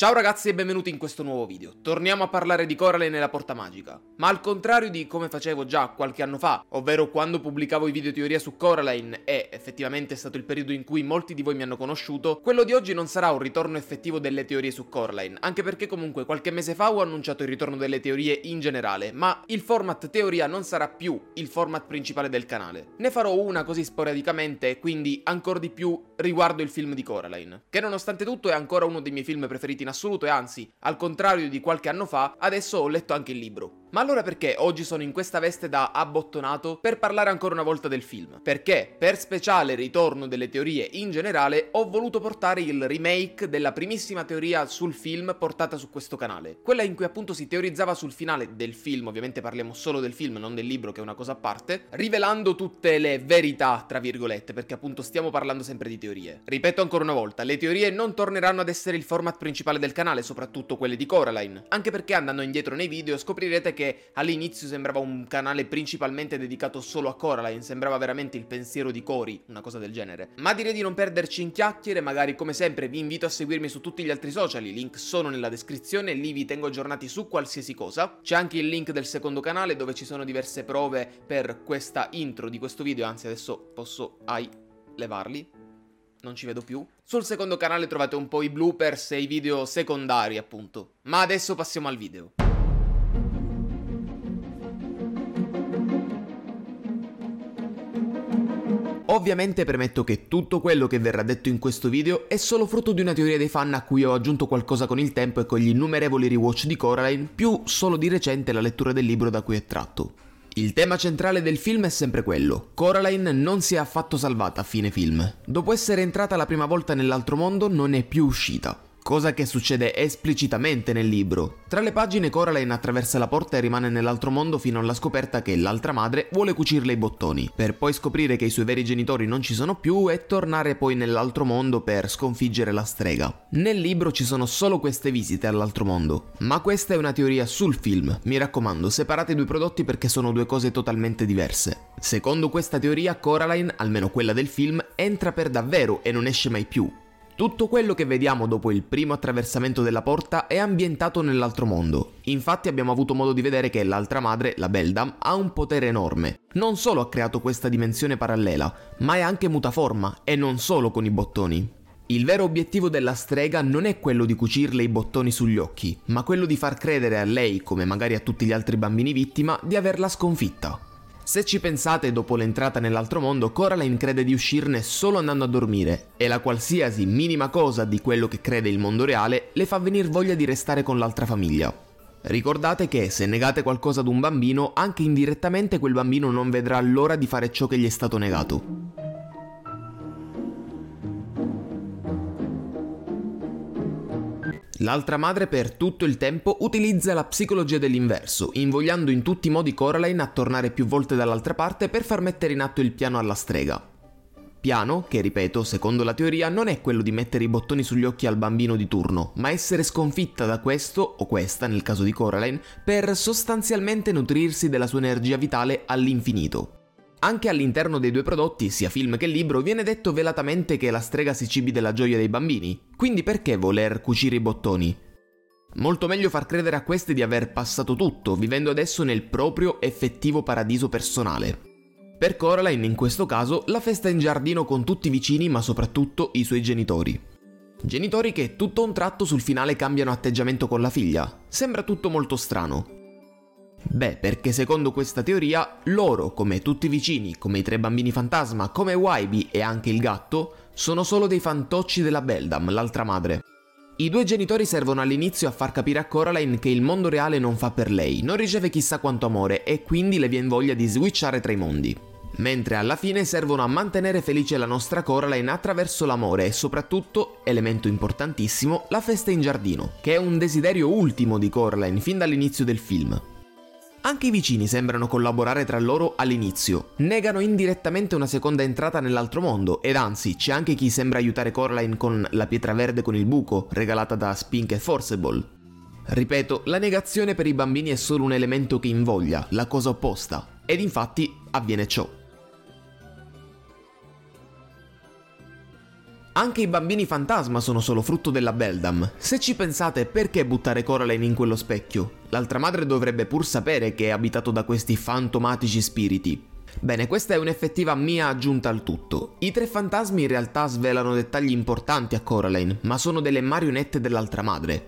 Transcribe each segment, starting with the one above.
Ciao ragazzi e benvenuti in questo nuovo video. Torniamo a parlare di Coraline e la Porta Magica. Ma al contrario di come facevo già qualche anno fa, ovvero quando pubblicavo i video teoria su Coraline e effettivamente è stato il periodo in cui molti di voi mi hanno conosciuto, quello di oggi non sarà un ritorno effettivo delle teorie su Coraline, anche perché comunque qualche mese fa ho annunciato il ritorno delle teorie in generale, ma il format teoria non sarà più il format principale del canale. Ne farò una così sporadicamente e quindi ancora di più riguardo il film di Coraline, che nonostante tutto è ancora uno dei miei film preferiti in assoluto e anzi, al contrario di qualche anno fa, adesso ho letto anche il libro. Ma allora perché oggi sono in questa veste da abbottonato per parlare ancora una volta del film? Perché, per speciale ritorno delle teorie in generale, ho voluto portare il remake della primissima teoria sul film portata su questo canale. Quella in cui appunto si teorizzava sul finale del film, ovviamente parliamo solo del film, non del libro che è una cosa a parte, rivelando tutte le verità, tra virgolette, perché appunto stiamo parlando sempre di teorie. Ripeto ancora una volta, le teorie non torneranno ad essere il format principale del canale, soprattutto quelle di Coraline, anche perché andando indietro nei video scoprirete che all'inizio sembrava un canale principalmente dedicato solo a Coraline, sembrava veramente il pensiero di Cory, una cosa del genere. Ma direi di non perderci in chiacchiere, magari come sempre vi invito a seguirmi su tutti gli altri social, i link sono nella descrizione, lì vi tengo aggiornati su qualsiasi cosa. C'è anche il link del secondo canale dove ci sono diverse prove per questa intro di questo video, anzi adesso posso levarli. Non ci vedo più. Sul secondo canale trovate un po' i bloopers e i video secondari appunto. Ma adesso passiamo al video. Ovviamente premetto che tutto quello che verrà detto in questo video è solo frutto di una teoria dei fan a cui ho aggiunto qualcosa con il tempo e con gli innumerevoli rewatch di Coraline, più solo di recente la lettura del libro da cui è tratto. Il tema centrale del film è sempre quello: Coraline non si è affatto salvata a fine film. Dopo essere entrata la prima volta nell'altro mondo non è più uscita. Cosa che succede esplicitamente nel libro. Tra le pagine Coraline attraversa la porta e rimane nell'altro mondo fino alla scoperta che l'altra madre vuole cucirle i bottoni, per poi scoprire che i suoi veri genitori non ci sono più e tornare poi nell'altro mondo per sconfiggere la strega. Nel libro ci sono solo queste visite all'altro mondo, ma questa è una teoria sul film, mi raccomando separate i due prodotti perché sono due cose totalmente diverse. Secondo questa teoria Coraline, almeno quella del film, entra per davvero e non esce mai più. Tutto quello che vediamo dopo il primo attraversamento della porta è ambientato nell'altro mondo. Infatti abbiamo avuto modo di vedere che l'altra madre, la Beldam, ha un potere enorme. Non solo ha creato questa dimensione parallela, ma è anche mutaforma, e non solo con i bottoni. Il vero obiettivo della strega non è quello di cucirle i bottoni sugli occhi, ma quello di far credere a lei, come magari a tutti gli altri bambini vittima, di averla sconfitta. Se ci pensate, dopo l'entrata nell'altro mondo, Coraline crede di uscirne solo andando a dormire, e la qualsiasi minima cosa di quello che crede il mondo reale le fa venir voglia di restare con l'altra famiglia. Ricordate che se negate qualcosa ad un bambino, anche indirettamente quel bambino non vedrà l'ora di fare ciò che gli è stato negato. L'altra madre per tutto il tempo utilizza la psicologia dell'inverso, invogliando in tutti i modi Coraline a tornare più volte dall'altra parte per far mettere in atto il piano alla strega. Piano che, ripeto, secondo la teoria non è quello di mettere i bottoni sugli occhi al bambino di turno, ma essere sconfitta da questo, o questa nel caso di Coraline, per sostanzialmente nutrirsi della sua energia vitale all'infinito. Anche all'interno dei due prodotti, sia film che libro, viene detto velatamente che la strega si cibi della gioia dei bambini, quindi perché voler cucire i bottoni? Molto meglio far credere a queste di aver passato tutto, vivendo adesso nel proprio effettivo paradiso personale. Per Coraline, in questo caso, la festa in giardino con tutti i vicini, ma soprattutto i suoi genitori. Genitori che tutto a un tratto sul finale cambiano atteggiamento con la figlia. Sembra tutto molto strano. Beh, perché secondo questa teoria, loro, come tutti i vicini, come i tre bambini fantasma, come Wybie e anche il gatto, sono solo dei fantocci della Beldam, l'altra madre. I due genitori servono all'inizio a far capire a Coraline che il mondo reale non fa per lei, non riceve chissà quanto amore e quindi le viene voglia di switchare tra i mondi. Mentre alla fine servono a mantenere felice la nostra Coraline attraverso l'amore e soprattutto, elemento importantissimo, la festa in giardino, che è un desiderio ultimo di Coraline fin dall'inizio del film. Anche i vicini sembrano collaborare tra loro all'inizio, negano indirettamente una seconda entrata nell'altro mondo ed anzi c'è anche chi sembra aiutare Coraline con la pietra verde con il buco regalata da Spink e Forceable. Ripeto, la negazione per i bambini è solo un elemento che invoglia, la cosa opposta, ed infatti avviene ciò. Anche i bambini fantasma sono solo frutto della Beldam. Se ci pensate, perché buttare Coraline in quello specchio? L'altra madre dovrebbe pur sapere che è abitato da questi fantomatici spiriti. Bene, questa è un'effettiva mia aggiunta al tutto. I 3 fantasmi in realtà svelano dettagli importanti a Coraline, ma sono delle marionette dell'altra madre.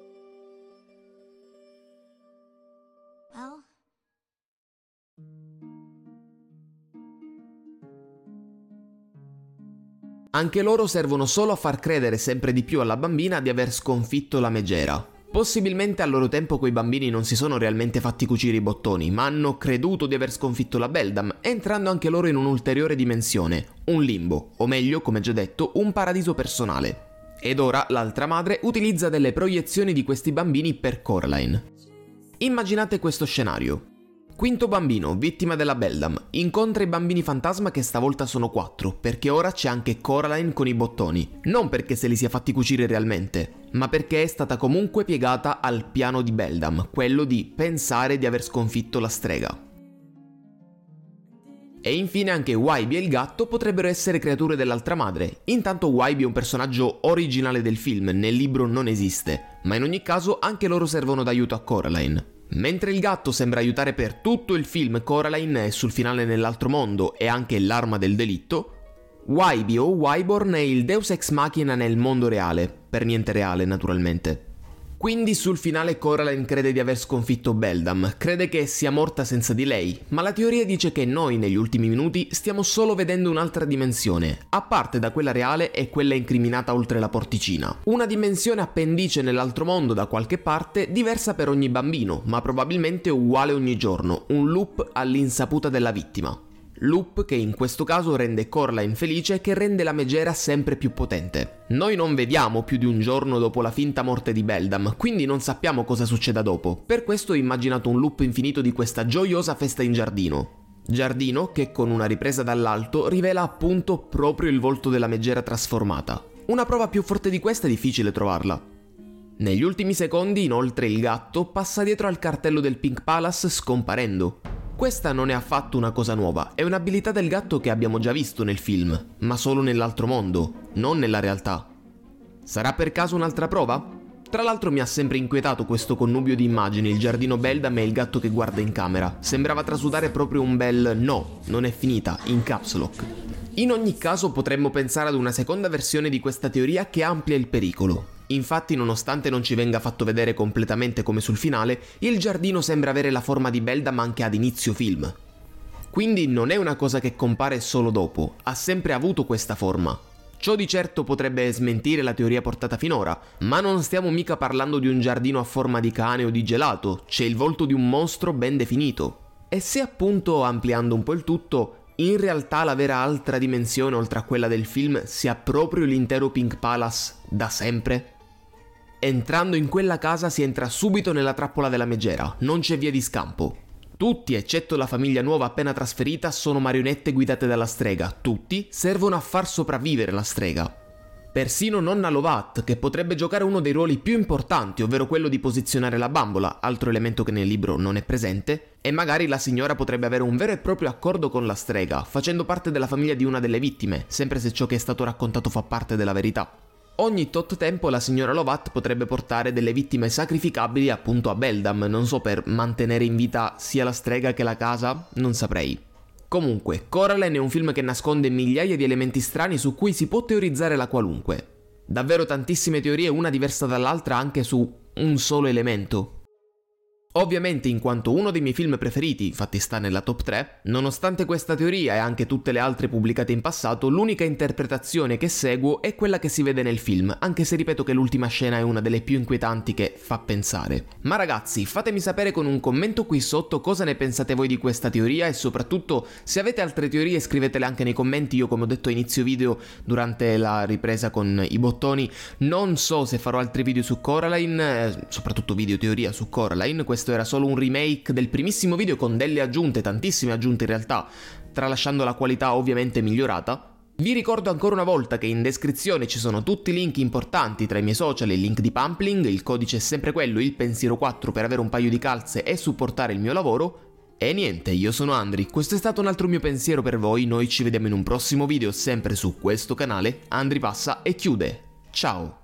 Anche loro servono solo a far credere sempre di più alla bambina di aver sconfitto la megera. Possibilmente al loro tempo quei bambini non si sono realmente fatti cucire i bottoni, ma hanno creduto di aver sconfitto la Beldam, entrando anche loro in un'ulteriore dimensione, un limbo, o meglio, come già detto, un paradiso personale. Ed ora l'altra madre utilizza delle proiezioni di questi bambini per Coraline. Immaginate questo scenario. Quinto bambino, vittima della Beldam, incontra i bambini fantasma che stavolta sono 4, perché ora c'è anche Coraline con i bottoni, non perché se li sia fatti cucire realmente, ma perché è stata comunque piegata al piano di Beldam, quello di pensare di aver sconfitto la strega. E infine anche Wybie e il gatto potrebbero essere creature dell'altra madre. Intanto Wybie è un personaggio originale del film, nel libro non esiste, ma in ogni caso anche loro servono d'aiuto a Coraline. Mentre il gatto sembra aiutare per tutto il film Coraline e sul finale nell'altro mondo e anche l'arma del delitto, Wybie o Wyborn è il deus ex machina nel mondo reale, per niente reale naturalmente. Quindi sul finale Coraline crede di aver sconfitto Beldam, crede che sia morta senza di lei, ma la teoria dice che noi negli ultimi minuti stiamo solo vedendo un'altra dimensione, a parte da quella reale e quella incriminata oltre la porticina. Una dimensione appendice nell'altro mondo da qualche parte, diversa per ogni bambino, ma probabilmente uguale ogni giorno, un loop all'insaputa della vittima. Loop che in questo caso rende Coraline felice e che rende la megera sempre più potente. Noi non vediamo più di un giorno dopo la finta morte di Beldam, quindi non sappiamo cosa succeda dopo. Per questo ho immaginato un loop infinito di questa gioiosa festa in giardino. Giardino che con una ripresa dall'alto rivela appunto proprio il volto della megera trasformata. Una prova più forte di questa è difficile trovarla. Negli ultimi secondi, inoltre, il gatto passa dietro al cartello del Pink Palace scomparendo. Questa non è affatto una cosa nuova, è un'abilità del gatto che abbiamo già visto nel film, ma solo nell'altro mondo, non nella realtà. Sarà per caso un'altra prova? Tra l'altro mi ha sempre inquietato questo connubio di immagini, il giardino Beldam e il gatto che guarda in camera. Sembrava trasudare proprio un bel no, non è finita, in caps lock. In ogni caso potremmo pensare ad una seconda versione di questa teoria che amplia il pericolo. Infatti, nonostante non ci venga fatto vedere completamente come sul finale, il giardino sembra avere la forma di Beldam anche ad inizio film. Quindi non è una cosa che compare solo dopo, ha sempre avuto questa forma. Ciò di certo potrebbe smentire la teoria portata finora, ma non stiamo mica parlando di un giardino a forma di cane o di gelato, c'è il volto di un mostro ben definito. E se appunto, ampliando un po' il tutto, in realtà la vera altra dimensione oltre a quella del film sia proprio l'intero Pink Palace da sempre? Entrando in quella casa si entra subito nella trappola della megera, non c'è via di scampo. Tutti, eccetto la famiglia nuova appena trasferita, sono marionette guidate dalla strega, tutti servono a far sopravvivere la strega. Persino nonna Lovat, che potrebbe giocare uno dei ruoli più importanti, ovvero quello di posizionare la bambola, altro elemento che nel libro non è presente, e magari la signora potrebbe avere un vero e proprio accordo con la strega, facendo parte della famiglia di una delle vittime, sempre se ciò che è stato raccontato fa parte della verità. Ogni tot tempo la signora Lovat potrebbe portare delle vittime sacrificabili appunto a Beldam, non so, per mantenere in vita sia la strega che la casa, non saprei. Comunque, Coraline è un film che nasconde migliaia di elementi strani su cui si può teorizzare la qualunque. Davvero tantissime teorie, una diversa dall'altra anche su un solo elemento. Ovviamente, in quanto uno dei miei film preferiti, infatti sta nella top 3, nonostante questa teoria e anche tutte le altre pubblicate in passato, l'unica interpretazione che seguo è quella che si vede nel film, anche se ripeto che l'ultima scena è una delle più inquietanti che fa pensare. Ma ragazzi, fatemi sapere con un commento qui sotto cosa ne pensate voi di questa teoria e soprattutto se avete altre teorie scrivetele anche nei commenti. Io, come ho detto a inizio video durante la ripresa con i bottoni, non so se farò altri video su Coraline, soprattutto video teoria su Coraline. Questo era solo un remake del primissimo video con delle aggiunte, tantissime aggiunte in realtà, tralasciando la qualità ovviamente migliorata. Vi ricordo ancora una volta che in descrizione ci sono tutti i link importanti tra i miei social e il link di Pumpling, il codice è sempre quello, il pensiero 4 per avere un paio di calze e supportare il mio lavoro. E niente, io sono Andri, questo è stato un altro mio pensiero per voi, noi ci vediamo in un prossimo video sempre su questo canale. Andri passa e chiude. Ciao!